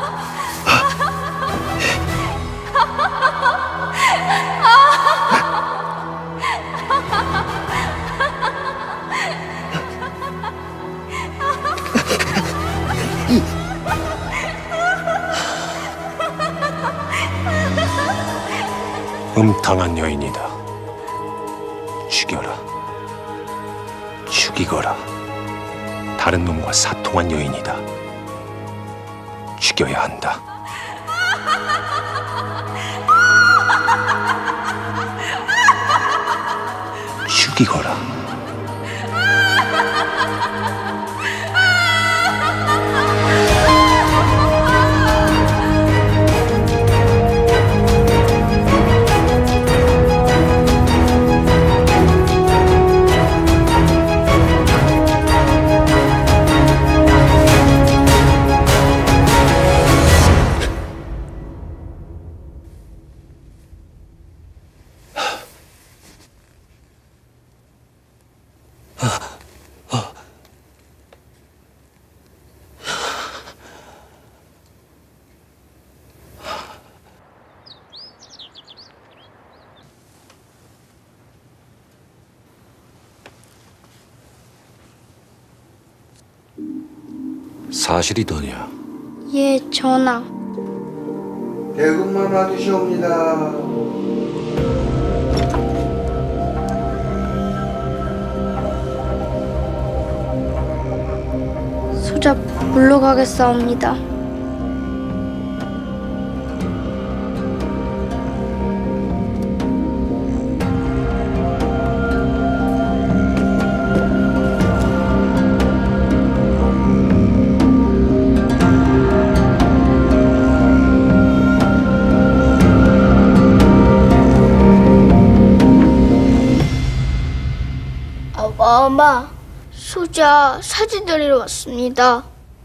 음탕한 여인이다. 죽여라. 죽이거라. 다른 놈과 사통한 여인이다. 죽여야 한다. 죽이거라. 사실이더냐? 예, 전하. 대군만 와주시옵니다. 소자 물러가겠사옵니다. 엄마, 소자 사진 드리러 왔습니다.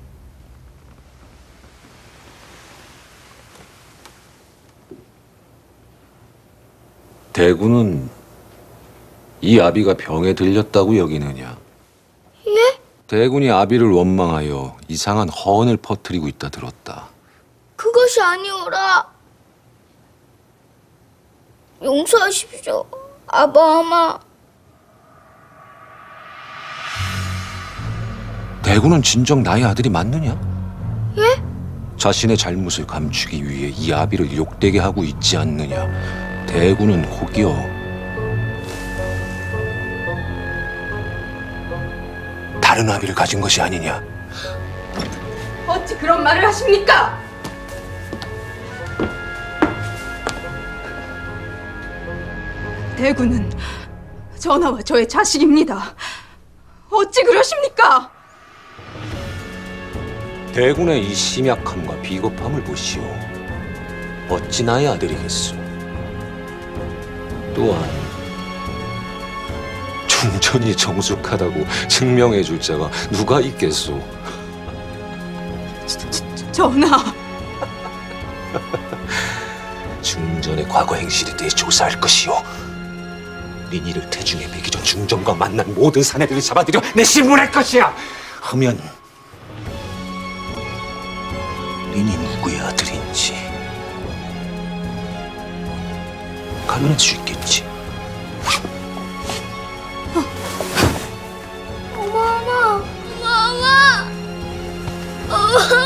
대군은 이 아비가 병에 들렸다고 여기느냐? 예? 대군이 아비를 원망하여 이상한 허언을 퍼뜨리고 있다 들었다. 그것이 아니오라. 용서하십시오, 아바아마. 대군은 진정 나의 아들이 맞느냐? 예? 자신의 잘못을 감추기 위해 이 아비를 욕되게 하고 있지 않느냐? 대군은 혹여 다른 아비를 가진 것이 아니냐? 어찌 그런 말을 하십니까? 대군은 전하와 저의 자식입니다. 어찌 그러십니까? 대군의 이 심약함과 비겁함을 보시오. 어찌 나의 아들이겠소? 또한 중전이 정숙하다고 증명해줄 자가 누가 있겠소? 전하. 중전의 과거 행실에 대해 조사할 것이오. 민희를 태중에 매기 전 중전과 만난 모든 사내들을 잡아들여 내 신문할 것이야. 하면 민희 누구의 아들인지 가늠할 수 있겠지. 엄마, 엄마, 엄마.